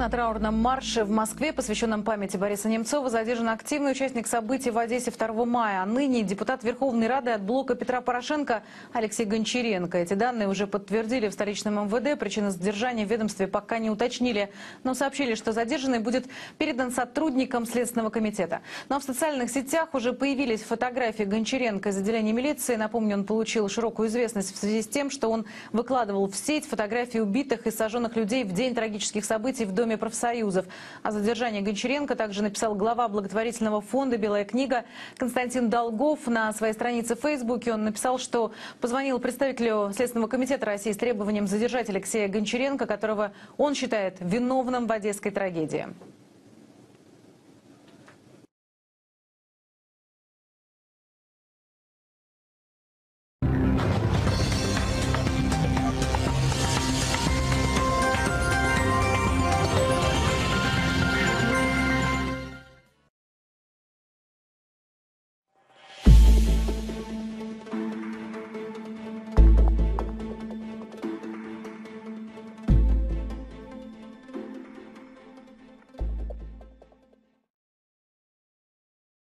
На траурном марше в Москве, посвященном памяти Бориса Немцова, задержан активный участник событий в Одессе 2 мая. А ныне депутат Верховной Рады от блока Петра Порошенко Алексей Гончаренко. Эти данные уже подтвердили в столичном МВД. Причины задержания в ведомстве пока не уточнили, но сообщили, что задержанный будет передан сотрудникам Следственного комитета. Но в социальных сетях уже появились фотографии Гончаренко из отделения милиции. Напомню, он получил широкую известность в связи с тем, что он выкладывал в сеть фотографии убитых и сожженных людей в день трагических событий в Доме профсоюзов. О задержании Гончаренко также написал глава благотворительного фонда «Белая книга» Константин Долгов. На своей странице в Фейсбуке он написал, что позвонил представителю Следственного комитета России с требованием задержать Алексея Гончаренко, которого он считает виновным в одесской трагедии.